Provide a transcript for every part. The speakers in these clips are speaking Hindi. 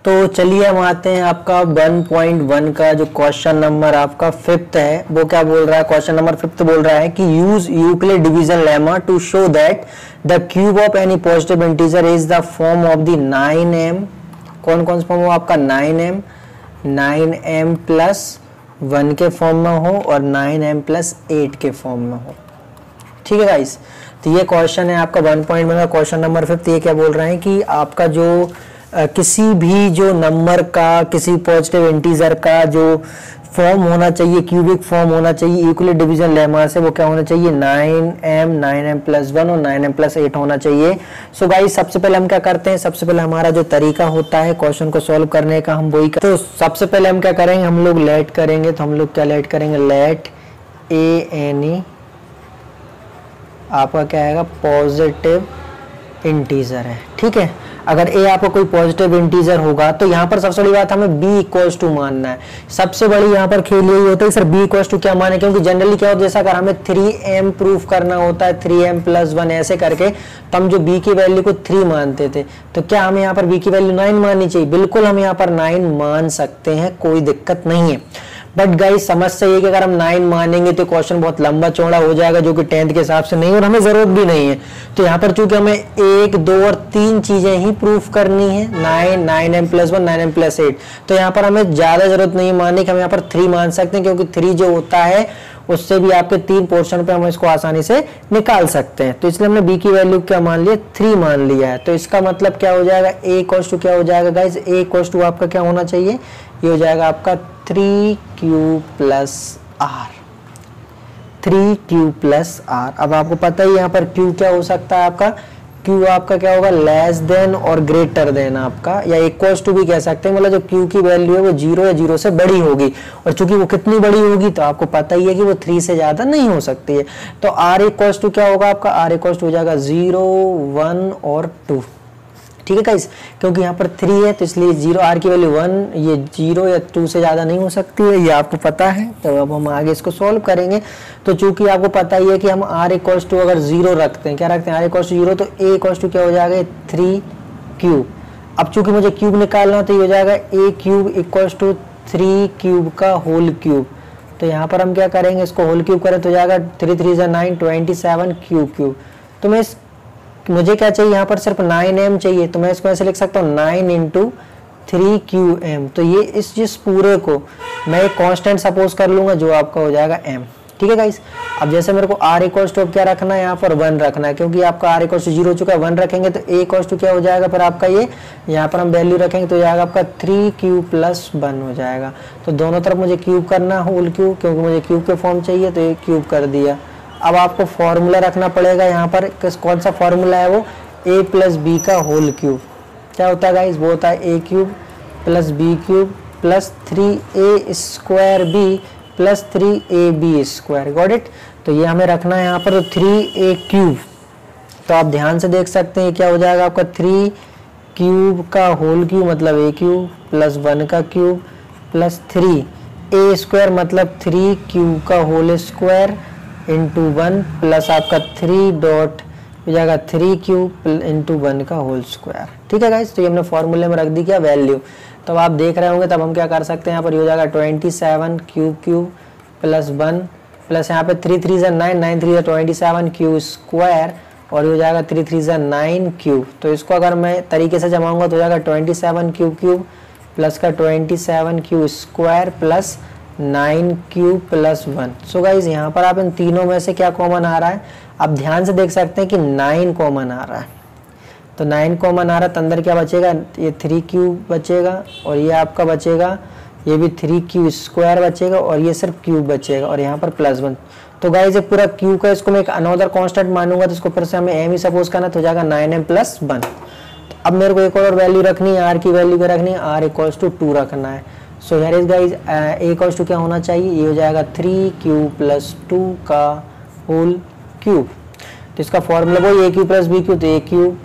तो चलिए हम आते हैं आपका 1.1 का जो क्वेश्चन नंबर आपका 5th है। वो क्या बोल रहा है, क्वेश्चन नंबर 5th बोल रहा है कि use Euclid division lemma to show that the cube of any positive integer is the form of the 9m। कौन कौन सा फॉर्म हो आपका, 9m प्लस 1 के फॉर्म में हो और 9m प्लस 8 के फॉर्म में हो। ठीक है गाइस, तो ये क्वेश्चन है आपका 1.1 का क्वेश्चन नंबर 5th। ये क्या बोल रहे हैं कि आपका जो किसी भी जो नंबर का, किसी पॉजिटिव इंटीजर का जो फॉर्म होना चाहिए, क्यूबिक फॉर्म होना चाहिए यूक्लिड डिवीजन लेमा से, वो क्या होना चाहिए, 9m प्लस 1 और 9m प्लस 8 होना चाहिए। सो गाइस सबसे पहले हम क्या करते हैं, सबसे पहले हमारा जो तरीका होता है क्वेश्चन को सॉल्व करने का, हम वही तो सबसे पहले हम क्या करेंगे, हम लोग लेट करेंगे। तो हम लोग क्या लेट करेंगे, लेट ए एनी आपका क्या आएगा, पॉजिटिव इंटीजर है। ठीक है, अगर ए आपका कोई पॉजिटिव इंटीजर होगा तो यहाँ पर सबसे बड़ी बात हमें b इक्वल्स टू मानना है। सबसे बड़ी यहाँ पर खेल यही होता है सर b इक्वल्स टू क्या माने, क्योंकि जनरली क्या होता है, जैसा अगर हमें 3m प्रूफ करना होता है 3m प्लस 1 ऐसे करके, तो हम जो b की वैल्यू को 3 मानते थे, तो क्या हमें यहाँ पर b की वैल्यू 9 माननी चाहिए? बिल्कुल हम यहाँ पर 9 मान सकते हैं, कोई दिक्कत नहीं है। बट गाइस समस्या ये कि अगर हम 9 मानेंगे तो क्वेश्चन बहुत लंबा चौड़ा हो जाएगा, जो कि 10th के हिसाब से नहीं और हमें जरूरत भी नहीं है। तो यहाँ पर चूंकि हमें 1, 2 और 3 चीजें ही प्रूफ करनी है, 9m प्लस 1, 9m प्लस 8, तो यहाँ पर हमें ज्यादा जरूरत नहीं मानने की, हम यहाँ पर 3 मान सकते हैं, क्योंकि 3 जो होता है उससे भी आपके 3 पोर्शन पे हम इसको आसानी से निकाल सकते हैं। तो इसलिए हमने b की वैल्यू क्या मान लिया, 3 मान लिया है। तो इसका मतलब क्या हो जाएगा, a इक्वल्स टू क्या हो जाएगा गाइस, a इक्वल्स टू आपका क्या होना चाहिए, ये हो जाएगा आपका 3q plus r, 3q plus r। अब आपको पता ही यहाँ पर q क्या हो सकता है, आपका q आपका क्या होगा, लेस देन और ग्रेटर देन आपका, या इक्वल्स टू भी कह सकते हैं। मतलब जो q की वैल्यू है वो 0 या 0 से बड़ी होगी, और चूंकि वो कितनी बड़ी होगी तो आपको पता ही है कि वो 3 से ज्यादा नहीं हो सकती है। तो r इक्वल्स टू क्या होगा आपका, r इक्वल्स टू हो जाएगा 0, 1 और 2। ठीक है गाइस, क्योंकि यहाँ पर 3 है तो इसलिए 0, r की वैल्यू 1, ये 0 या 2 से ज़्यादा नहीं हो सकती है, ये आपको पता है। तो अब हम आगे इसको सॉल्व करेंगे। तो चूंकि आपको पता ही है कि हम r इक्वल्स टू अगर 0 रखते हैं, क्या रखते हैं, r इक्वल्स टू 0, तो a इक्वल्स टू क्या हो जाएगा, 3 क्यूब। अब चूंकि मुझे क्यूब निकालना तो ये हो जाएगा a cube equals to 3 cube का होल क्यूब। तो यहाँ पर हम क्या करेंगे, इसको होल क्यूब करें तो जाएगा 3 3 9, 27 क्यूब। तो मैं मुझे क्या चाहिए, यहाँ पर सिर्फ 9m चाहिए, तो मैं इसको ऐसे लिख सकता हूँ 9 इंटू 3qm। तो ये जिस पूरे को मैं एक कांस्टेंट सपोज कर लूंगा जो आपका हो जाएगा m। ठीक है गाइस, अब जैसे मेरे को r इक्वल्स टू क्या रखना है, यहाँ पर 1 रखना है, क्योंकि आपका r इक्वल्स टू 0 हो चुका है, 1 रखेंगे तो a इक्वल्स टू क्या हो जाएगा, फिर आपका ये यहाँ पर हम वैल्यू रखेंगे तो जाएगा आपका 3q प्लस 1 हो जाएगा। तो दोनों तरफ मुझे क्यूब करना है, होल क्यूब, क्योंकि मुझे क्यूब के फॉर्म चाहिए, तो ये क्यूब कर दिया। अब आपको फॉर्मूला रखना पड़ेगा, यहाँ पर कौन सा फॉर्मूला है, वो a प्लस बी का होल क्यूब। क्या होता है गाइस, वो होता है a cube plus b cube plus 3a square b plus 3ab square. Got it. तो ये हमें रखना है यहाँ पर, तो 3a क्यूब। तो आप ध्यान से देख सकते हैं क्या हो जाएगा आपका, 3 क्यूब का होल क्यूब मतलब a क्यूब प्लस 1 का क्यूब प्लस 3a स्क्वायर मतलब 3 क्यूब का होल स्क्वायर इंटू 1 प्लस आपका 3 डॉट हो जाएगा 3 क्यूब इंटू 1 का होल स्क्वायर। ठीक है गाइस, तो ये हमने फॉर्मूले में रख दी क्या, वैल्यू। तो आप देख रहे होंगे, तब हम क्या कर सकते हैं, यहाँ पर ये हो जाएगा 27 क्यूब प्लस 1 प्लस यहाँ पे 3 3 9, 9 3 27 क्यूब स्क्वायर, और ये हो जाएगा 3 3 9 क्यूब। तो इसको अगर मैं तरीके से जमाऊंगा तो हो जाएगा 27 क्यूब प्लस का 27 cube square plus 9 cube plus 1। So guys यहाँ पर आप इन तीनों में से क्या कॉमन आ रहा है, आप ध्यान से देख सकते हैं कि 9 कॉमन आ रहा है। तो 9 कॉमन आ रहा है तो अंदर क्या बचेगा, ये 3 क्यूब बचेगा, और ये आपका बचेगा, ये भी 3 क्यूब स्क्वायर बचेगा, और ये सिर्फ क्यूब बचेगा, और यहाँ पर प्लस 1। तो गाइज ये पूरा क्यूब का, इसको मैं एक अनदर कॉन्स्टेंट मानूंगा तो इसको फिर से हमें m ही सपोज करना, तो हो जाएगा 9m प्लस 1। तो अब मेरे को एक और वैल्यू रखनी है, r की वैल्यू क्या रखनी है, r इक्वल्स टू 2 रखना है। So here is guys a equals to क्या होना चाहिए, ये हो जाएगा 3q प्लस 2 का होल क्यूब। तो इसका फॉर्मूला वो a cube plus b cube, तो a cube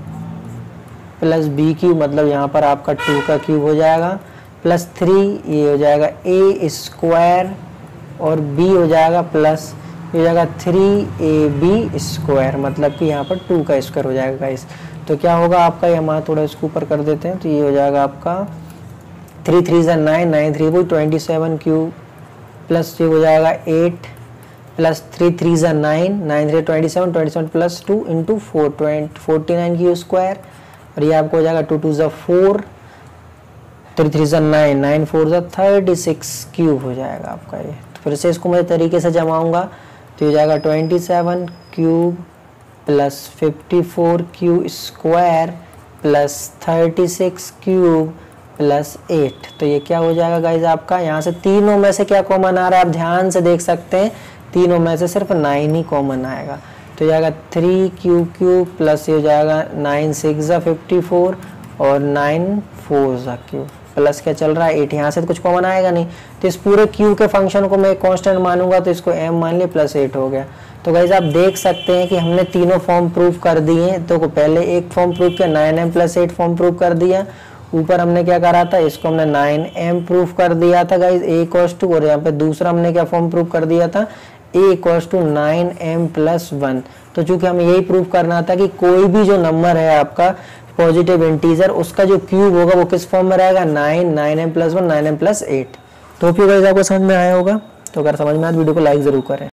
plus b cube मतलब यहाँ पर आपका 2 का क्यूब हो जाएगा प्लस 3, ये हो जाएगा a स्क्वायर और b हो जाएगा प्लस, ये हो जाएगा 3ab स्क्वायर, मतलब कि यहाँ पर 2 का स्क्वायर हो जाएगा गाइस। तो क्या होगा आपका, ये हमारा थोड़ा इसको ऊपर कर देते हैं, तो ये हो जाएगा आपका 3 3 9 9 3 वो 27 क्यूब प्लस ये हो जाएगा 8 plus 3 3 9 9 3 27 27 plus 2 into 4 49 q square, और ये आपको हो जाएगा 2 2 4 3 3 9 9 4 36 क्यूब हो जाएगा आपका ये। तो फिर से इसको मैं तरीके से जमाऊंगा, तो ये हो जाएगा 27 cube plus 54 q square plus 36 cube plus 8। तो ये क्या हो जाएगा गाइज आपका, यहाँ से तीनों में से क्या कॉमन आ रहा है आप ध्यान से देख सकते हैं, तीनों में से सिर्फ 9 ही कॉमन आएगा। तो ये जाएगा 3 क्यूब प्लस ये हो जाएगा 9 6 54 और 9 4 क्यूब प्लस क्या चल रहा है 8, यहाँ से तो कुछ कॉमन आएगा नहीं, तो इस पूरे क्यू के फंक्शन को मैं कांस्टेंट मानूंगा, तो इसको m मान लिया प्लस 8 हो गया। तो गाइज आप देख सकते हैं कि हमने तीनों फॉर्म प्रूव कर दिए हैं। तो पहले एक फॉर्म प्रूव किया 9m प्लस 8 फॉर्म प्रूव कर दिया, ऊपर हमने क्या करा था, इसको हमने 9m प्रूव कर दिया था गाइज a इक्वल्स टू, और यहाँ पे दूसरा हमने क्या फॉर्म प्रूव कर दिया था a equals to 9m plus 1। तो चूंकि हमें यही प्रूव करना था कि कोई भी जो नंबर है आपका पॉजिटिव इंटीजर, उसका जो क्यूब होगा वो किस फॉर्म में रहेगा, 9 9m प्लस 1 9m प्लस 8। तो होप यू गाइस आपको समझ में आया होगा। तो अगर समझ में आया तो वीडियो को लाइक जरूर करें।